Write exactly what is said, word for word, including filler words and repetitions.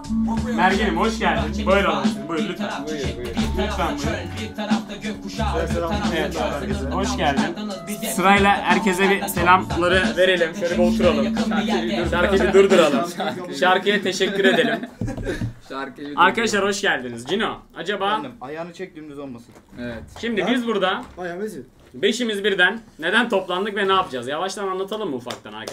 Mergen'im hoş geldin. Buyur alalım. Buyur lütfen. Buyur buyur. Lütfen buyur. Evet herkese. Hoş geldin. Sırayla herkese bir selamları verelim. Şöyle bir oturalım. Şarkıyı bir durduralım. Şarkıya teşekkür edelim. Arkadaşlar hoş geldiniz. Cino, acaba... Ayağını çek dümdüz olmasın. Evet. Şimdi biz burada Bayağı mezun. beşimiz birden neden toplandık ve ne yapacağız? Yavaştan anlatalım mı ufaktan arkadaşlar?